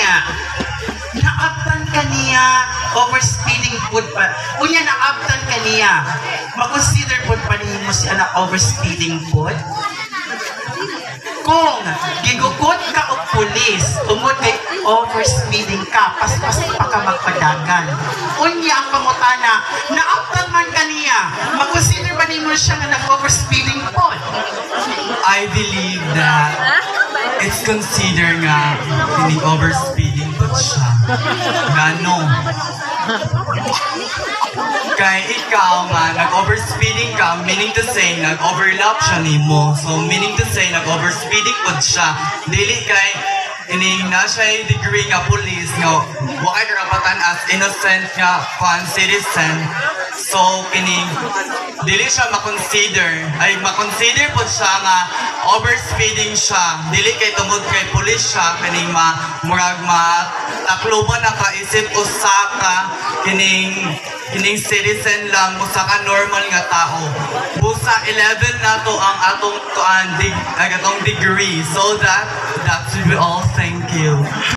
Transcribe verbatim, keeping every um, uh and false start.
niya. Naabtan ka niya, overspeeding food pa. Unya, naabtan ka niya. Makonsider food pa niyo mo siya na overspeeding food? Kung gigukod ka o pulis, tungod kay overspeeding ka, paspas pa ka magpadagan. Unya ang pangutana, naabtan man ka niya, makonsider ba niyo mo siya na nag-overspeeding food? I believe that it's considered nga hindi overspeeding po siya. Gano? Kaya ikaw nga, nag-overspeeding ka, meaning to say, nag-overlap siya ni mo. So, meaning to say, nag-overspeeding po siya. Dili kay, ining na siya yung degree nga police nga, wakay karapatan as innocent nga fan citizen. So, kining, dili siya makonsider, ay makonsider po siya nga overspeeding siya. Dili kay tungod kay police siya, kining ma, murag ma, takluban na kaisip usaka, kining, kining citizen lang, musaka normal nga tao. Busa eleven na to ang atong tuan, dig, atong degree. So that, that's all. Thank you.